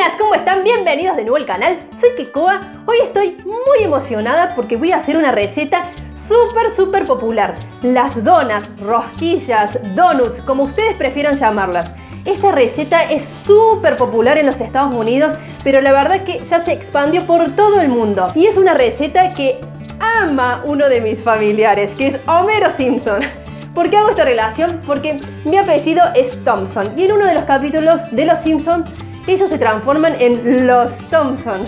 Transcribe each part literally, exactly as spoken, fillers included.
Buenas, ¿cómo están? Bienvenidos de nuevo al canal. Soy Kekoa. Hoy estoy muy emocionada porque voy a hacer una receta súper súper popular. Las donas, rosquillas, donuts, como ustedes prefieran llamarlas. Esta receta es súper popular en los Estados Unidos, pero la verdad que ya se expandió por todo el mundo. Y es una receta que ama uno de mis familiares, que es Homero Simpson. ¿Por qué hago esta relación? Porque mi apellido es Thompson y en uno de los capítulos de Los Simpson ellos se transforman en los Thompsons.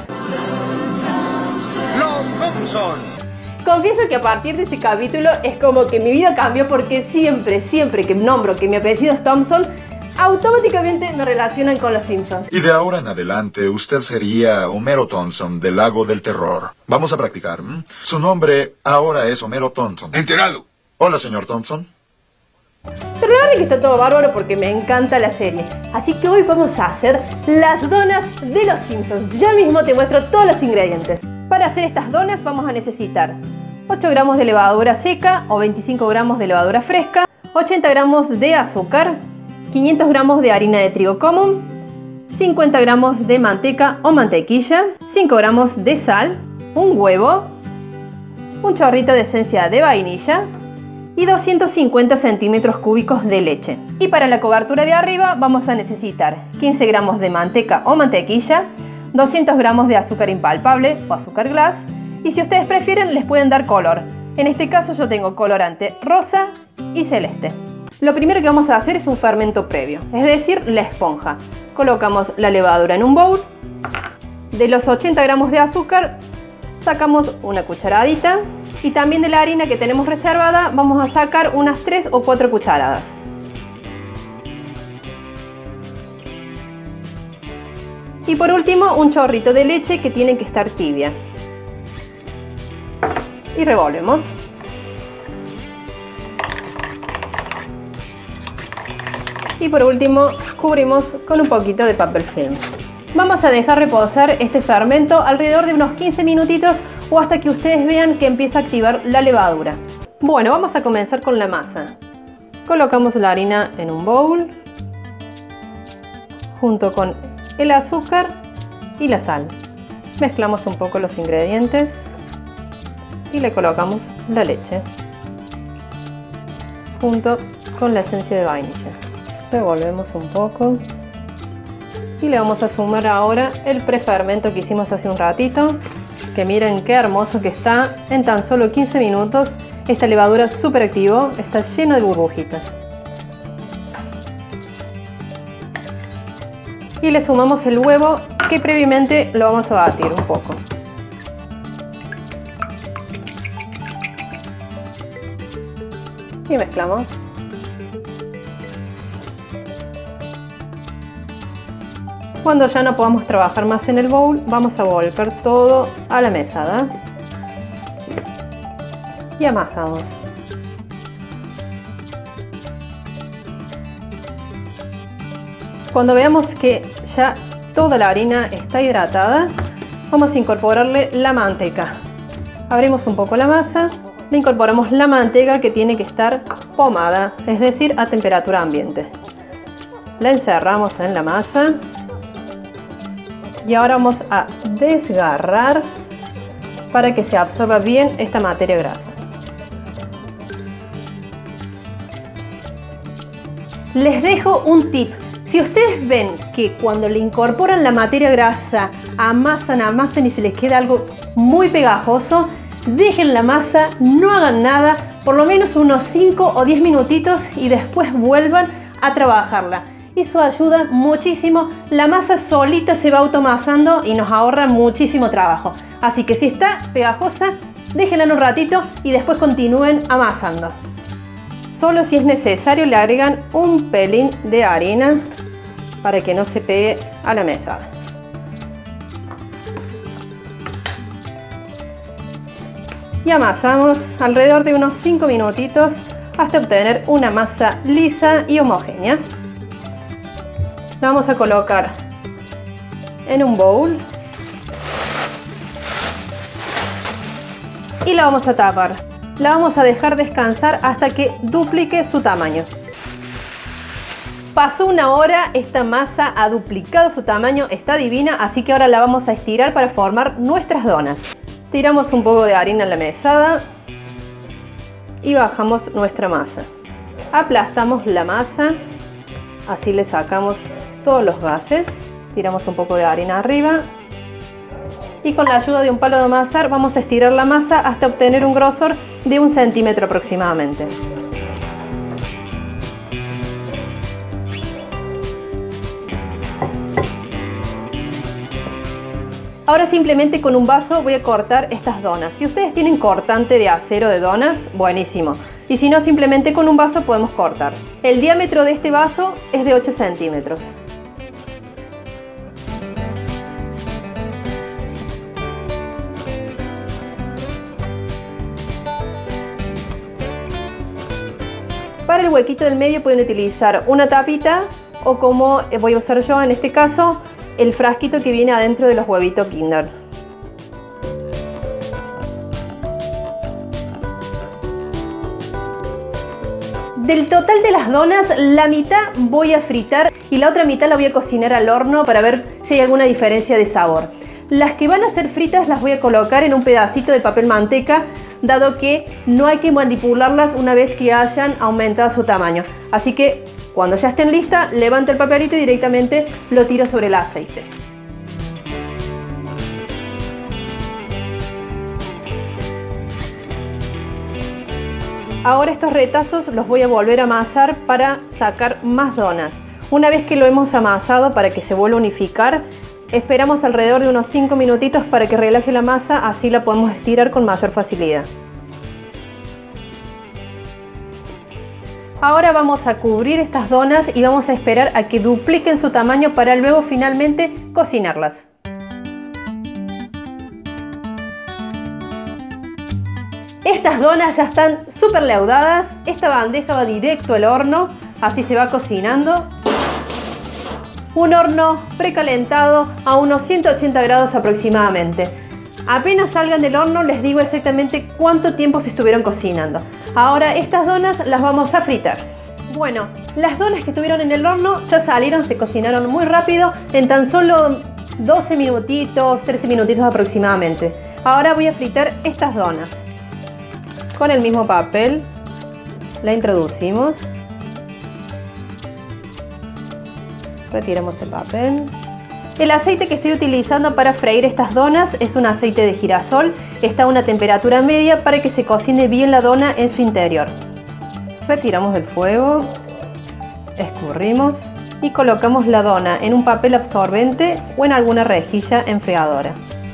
¡Los Thompson! Confieso que a partir de ese capítulo es como que mi vida cambió porque siempre, siempre que nombro que mi apellido es Thompson, automáticamente me relacionan con los Simpsons. Y de ahora en adelante usted sería Homero Thompson del Lago del Terror. Vamos a practicar. ¿m? Su nombre ahora es Homero Thompson. Enterado. Hola, señor Thompson. Pero la verdad es que está todo bárbaro porque me encanta la serie. Así que hoy vamos a hacer las donas de los Simpsons. Ya mismo te muestro todos los ingredientes. Para hacer estas donas vamos a necesitar ocho gramos de levadura seca o veinticinco gramos de levadura fresca, ochenta gramos de azúcar, quinientos gramos de harina de trigo común, cincuenta gramos de manteca o mantequilla, cinco gramos de sal, un huevo, un chorrito de esencia de vainilla y doscientos cincuenta centímetros cúbicos de leche. Y para la cobertura de arriba vamos a necesitar quince gramos de manteca o mantequilla, doscientos gramos de azúcar impalpable o azúcar glass, y si ustedes prefieren les pueden dar color. En este caso yo tengo colorante rosa y celeste. Lo primero que vamos a hacer es un fermento previo, es decir, la esponja. Colocamos la levadura en un bowl. De los ochenta gramos de azúcar sacamos una cucharadita. Y también de la harina que tenemos reservada vamos a sacar unas tres o cuatro cucharadas. Y por último un chorrito de leche que tiene que estar tibia. Y revolvemos. Y por último cubrimos con un poquito de papel film. Vamos a dejar reposar este fermento alrededor de unos quince minutitos o hasta que ustedes vean que empieza a activar la levadura. Bueno, vamos a comenzar con la masa. Colocamos la harina en un bowl junto con el azúcar y la sal. Mezclamos un poco los ingredientes y le colocamos la leche junto con la esencia de vainilla. Revolvemos un poco. Y le vamos a sumar ahora el prefermento que hicimos hace un ratito, que miren qué hermoso que está. En tan solo quince minutos esta levadura súper activo, está llena de burbujitas. Y le sumamos el huevo que previamente lo vamos a batir un poco. Y mezclamos. Cuando ya no podamos trabajar más en el bowl, vamos a volver todo a la mesada y amasamos. Cuando veamos que ya toda la harina está hidratada, vamos a incorporarle la manteca. Abrimos un poco la masa, le incorporamos la manteca que tiene que estar pomada, es decir, a temperatura ambiente. La encerramos en la masa. Y ahora vamos a desgarrar para que se absorba bien esta materia grasa. Les dejo un tip. Si ustedes ven que cuando le incorporan la materia grasa, amasan, amasan y se les queda algo muy pegajoso, dejen la masa, no hagan nada, por lo menos unos cinco o diez minutitos y después vuelvan a trabajarla. Eso ayuda muchísimo, la masa solita se va automasando y nos ahorra muchísimo trabajo. Así que si está pegajosa, déjenla en un ratito y después continúen amasando. Solo si es necesario le agregan un pelín de harina para que no se pegue a la mesada. Y amasamos alrededor de unos cinco minutitos hasta obtener una masa lisa y homogénea. La vamos a colocar en un bowl y la vamos a tapar. La vamos a dejar descansar hasta que duplique su tamaño. Pasó una hora, esta masa ha duplicado su tamaño, está divina, así que ahora la vamos a estirar para formar nuestras donas. Tiramos un poco de harina en la mesada y bajamos nuestra masa. Aplastamos la masa, así le sacamos todos los gases. Tiramos un poco de harina arriba y con la ayuda de un palo de amasar vamos a estirar la masa hasta obtener un grosor de un centímetro aproximadamente. Ahora simplemente con un vaso voy a cortar estas donas. Si ustedes tienen cortante de acero de donas, buenísimo. Y si no, simplemente con un vaso podemos cortar. El diámetro de este vaso es de ocho centímetros. Para el huequito del medio pueden utilizar una tapita o, como voy a usar yo en este caso, el frasquito que viene adentro de los huevitos Kinder. Del total de las donas, la mitad voy a fritar y la otra mitad la voy a cocinar al horno para ver si hay alguna diferencia de sabor. Las que van a ser fritas las voy a colocar en un pedacito de papel manteca, dado que no hay que manipularlas una vez que hayan aumentado su tamaño. Así que cuando ya estén listas, levanto el papelito y directamente lo tiro sobre el aceite. Ahora estos retazos los voy a volver a amasar para sacar más donas. Una vez que lo hemos amasado para que se vuelva a unificar, esperamos alrededor de unos cinco minutitos para que relaje la masa, así la podemos estirar con mayor facilidad. Ahora vamos a cubrir estas donas y vamos a esperar a que dupliquen su tamaño para luego finalmente cocinarlas. Estas donas ya están súper leudadas. Esta bandeja va directo al horno, así se va cocinando. Un horno precalentado a unos ciento ochenta grados aproximadamente. Apenas salgan del horno les digo exactamente cuánto tiempo se estuvieron cocinando. Ahora estas donas las vamos a fritar. Bueno, las donas que estuvieron en el horno ya salieron, se cocinaron muy rápido, en tan solo doce minutitos, trece minutitos aproximadamente. Ahora voy a fritar estas donas. Con el mismo papel la introducimos. Retiramos el papel. El aceite que estoy utilizando para freír estas donas es un aceite de girasol. Está a una temperatura media para que se cocine bien la dona en su interior. Retiramos del fuego, escurrimos y colocamos la dona en un papel absorbente o en alguna rejilla enfriadora.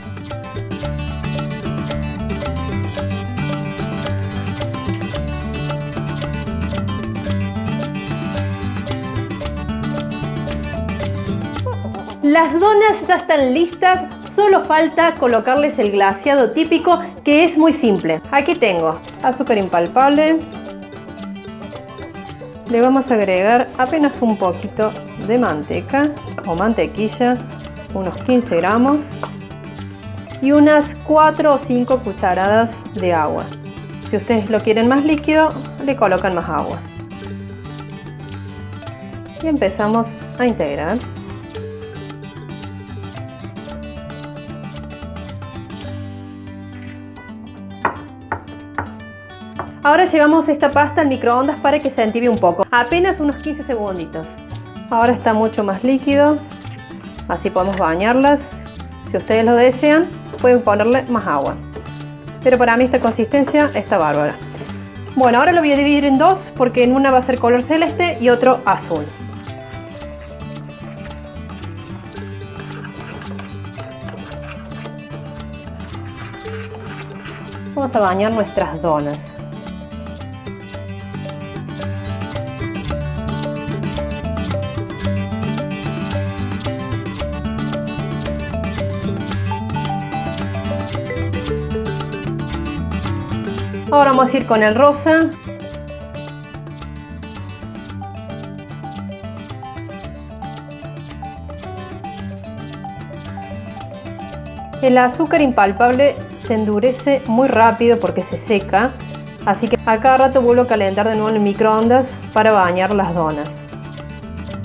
Las donas ya están listas, solo falta colocarles el glaseado típico, que es muy simple. Aquí tengo azúcar impalpable. Le vamos a agregar apenas un poquito de manteca o mantequilla, unos quince gramos, y unas cuatro o cinco cucharadas de agua. Si ustedes lo quieren más líquido, le colocan más agua. Y empezamos a integrar. Ahora llevamos esta pasta al microondas para que se entibie un poco, apenas unos quince segunditos. Ahora está mucho más líquido, así podemos bañarlas. Si ustedes lo desean, pueden ponerle más agua, pero para mí esta consistencia está bárbara. Bueno, ahora lo voy a dividir en dos, porque en una va a ser color celeste y otro azul. Vamos a bañar nuestras donas. Ahora vamos a ir con el rosa. El azúcar impalpable se endurece muy rápido porque se seca, así que a cada rato vuelvo a calentar de nuevo en el microondas para bañar las donas.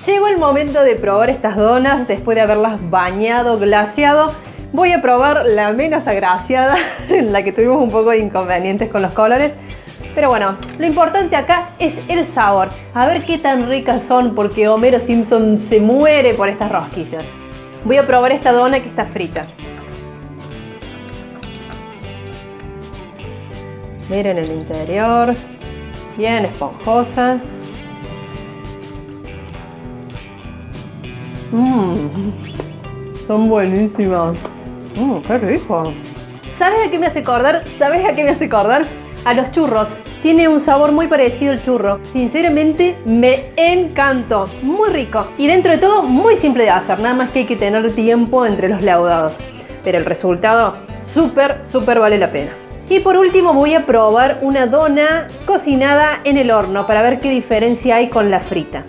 Llegó el momento de probar estas donas después de haberlas bañado, glaseado. Voy a probar la menos agraciada, en la que tuvimos un poco de inconvenientes con los colores. Pero bueno, lo importante acá es el sabor. A ver qué tan ricas son, porque Homero Simpson se muere por estas rosquillas. Voy a probar esta dona que está frita. Miren el interior, bien esponjosa. Mmm, son buenísimas. Mmm, qué rico. ¿Sabes a qué me hace acordar? ¿Sabes a qué me hace acordar? A los churros. Tiene un sabor muy parecido al churro. Sinceramente me encantó. Muy rico. Y dentro de todo muy simple de hacer. Nada más que hay que tener tiempo entre los laudados. Pero el resultado súper, súper vale la pena. Y por último voy a probar una dona cocinada en el horno para ver qué diferencia hay con la frita.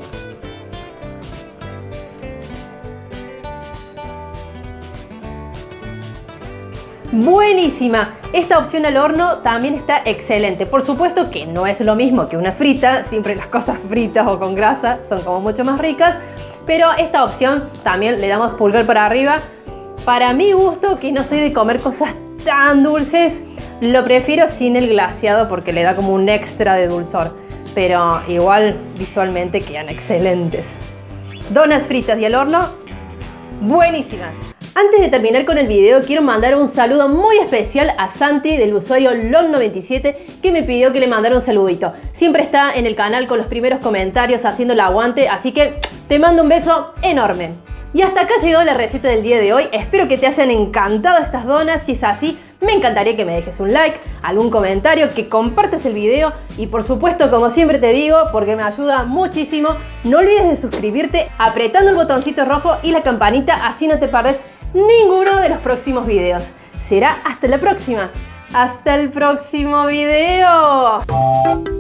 Buenísima. Esta opción al horno también está excelente. Por supuesto que no es lo mismo que una frita. Siempre las cosas fritas o con grasa son como mucho más ricas. Pero esta opción también le damos pulgar para arriba. Para mi gusto, que no soy de comer cosas tan dulces, lo prefiero sin el glaseado porque le da como un extra de dulzor. Pero igual visualmente quedan excelentes. Donas fritas y al horno, buenísimas. Antes de terminar con el video, quiero mandar un saludo muy especial a Santi del usuario Lon noventa y siete, que me pidió que le mandara un saludito. Siempre está en el canal con los primeros comentarios haciendo el aguante, así que te mando un beso enorme. Y hasta acá llegó la receta del día de hoy. Espero que te hayan encantado estas donas. Si es así, me encantaría que me dejes un like, algún comentario, que compartas el video y por supuesto, como siempre te digo, porque me ayuda muchísimo, no olvides de suscribirte apretando el botoncito rojo y la campanita, así no te perdés ninguno de los próximos videos. Será hasta la próxima. ¡Hasta el próximo video!